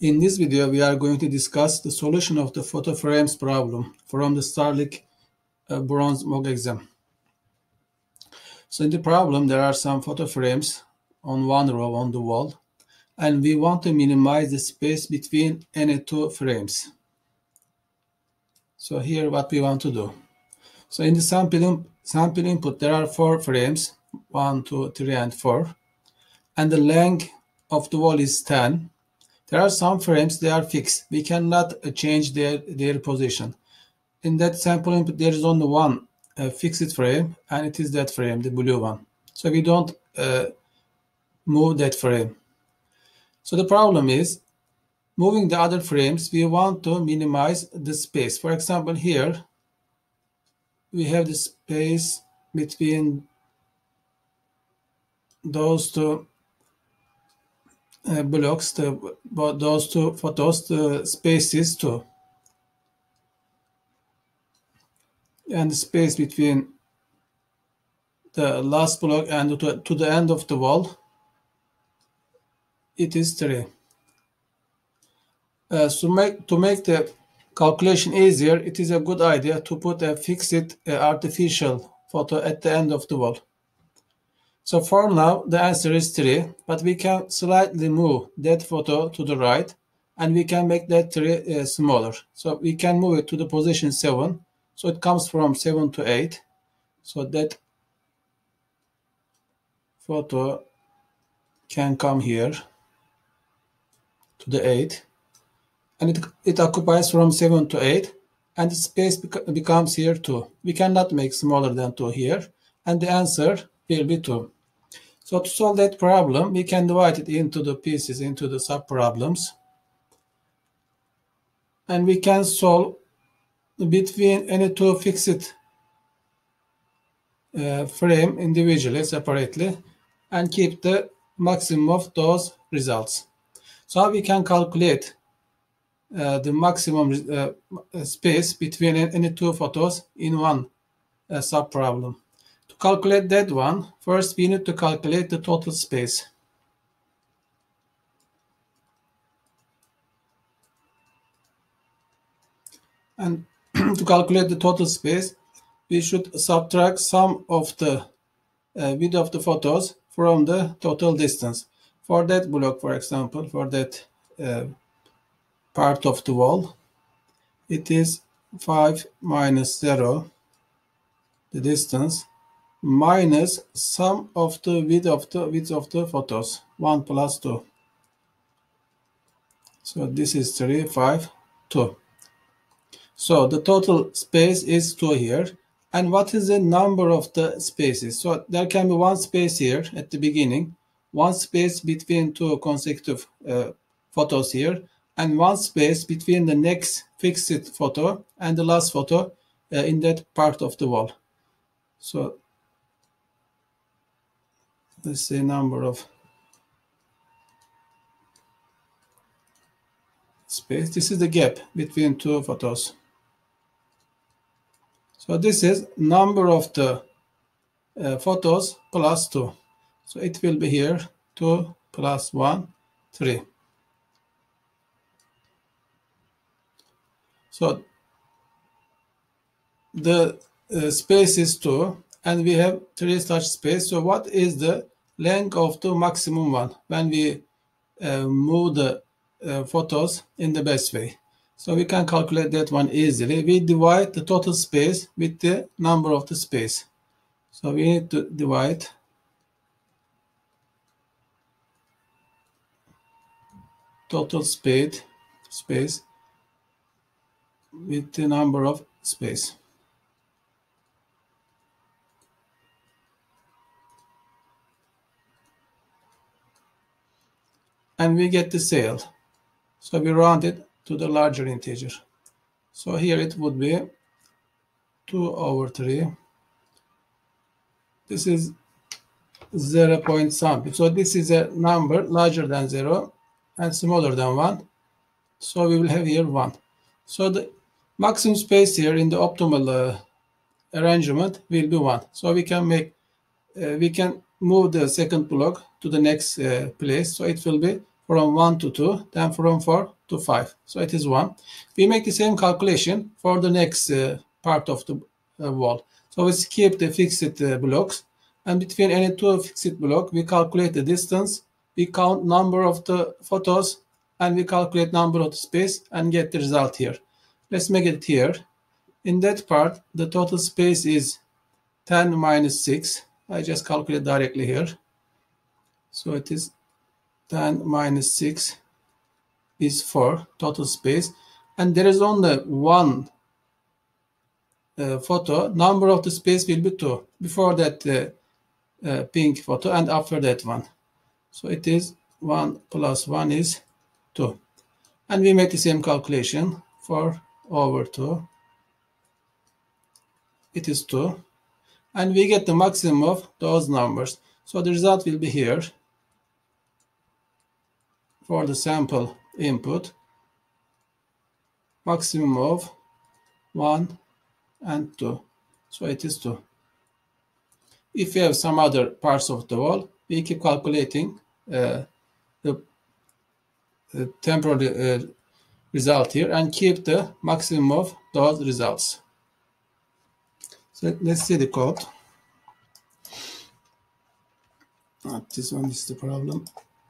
In this video, we are going to discuss the solution of the photo frames problem from the Starlink bronze mock exam. So in the problem, there are some photo frames on one row on the wall, and we want to minimize the space between any two frames. So here what we want to do. So in the sample input, there are 4 frames, 1, 2, 3, and 4. And the length of the wall is 10. There are some frames, they are fixed. We cannot change their position. In that sample input, there is only one fixed frame, and it is that frame, the blue one. So we don't move that frame. So the problem is, moving the other frames, we want to minimize the space. For example, here, we have the space between those two blocks, those two photos, the space is 2. And the space between the last block and to the end of the wall, it is 3. To make the calculation easier, it is a good idea to put a fixed artificial photo at the end of the wall. So for now, the answer is 3, but we can slightly move that photo to the right, and we can make that 3 smaller. So we can move it to the position 7. So it comes from 7 to 8. So that photo can come here to the 8. And it occupies from 7 to 8. And the space becomes here 2. We cannot make smaller than 2 here. And the answer will be 2. So to solve that problem, we can divide it into the pieces, into the sub-problems. And we can solve between any two fixed frame individually, separately, and keep the maximum of those results. So we can calculate the maximum space between any two photos in one sub-problem. To calculate that one, first we need to calculate the total space. And to calculate the total space, we should subtract some of the width of the photos from the total distance. For that block, for example, for that part of the wall, it is 5 minus 0, the distance, minus sum of the width of the photos, 1 plus 2. So this is 3, 5, 2. So the total space is 2 here. And what is the number of the spaces? So there can be one space here at the beginning, one space between two consecutive photos here, and one space between the next fixed photo and the last photo in that part of the wall. So let's say number of space. This is the gap between two photos. So this is number of the photos plus 2. So it will be here 2 plus 1, 3. So the space is 2, and we have 3 such space. So what is the length of the maximum one when we move the photos in the best way? So we can calculate that one easily. We divide the total space with the number of the space. So we need to divide total space with the number of space. And we get the sale. So we round it to the larger integer. So here it would be 2 over 3. This is 0 point something. So this is a number larger than 0 and smaller than 1. So we will have here 1. So the maximum space here in the optimal arrangement will be 1. So we can move the second block to the next place. So it will be from 1 to 2, then from 4 to 5. So it is 1. We make the same calculation for the next part of the wall. So we skip the fixed blocks, and between any two fixed blocks, we calculate the distance, we count number of the photos, and we calculate number of the space and get the result here. Let's make it here. In that part, the total space is 10 minus 6. I just calculate directly here. So it is 10 minus 6 is 4 total space, and there is only one photo. Number of the space will be 2 before that pink photo and after that one. So it is 1 plus 1 is 2, and we make the same calculation for over 2. It is 2, and we get the maximum of those numbers. So the result will be here for the sample input, maximum of 1 and 2. So it is 2. If we have some other parts of the wall, we keep calculating the temporary result here and keep the maximum of those results. So let's see the code. This one is the problem.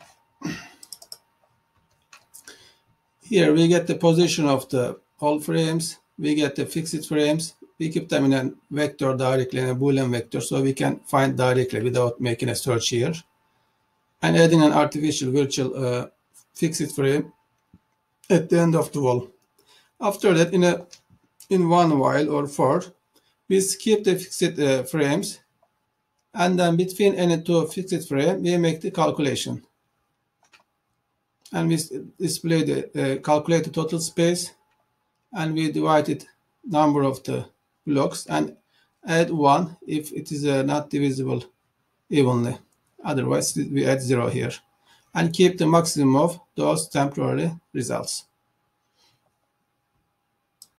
Here we get the position of the all frames, we get the fixed frames, we keep them in a vector directly, in a Boolean vector, so we can find directly without making a search here. And adding an artificial virtual fixed frame at the end of the wall. After that, in one while or for, we skip the fixed frames, and then between any two fixed frames, we make the calculation. And we display the calculate the total space, and we divide it number of the blocks and add 1 if it is not divisible evenly. Otherwise, we add 0 here, and keep the maximum of those temporary results.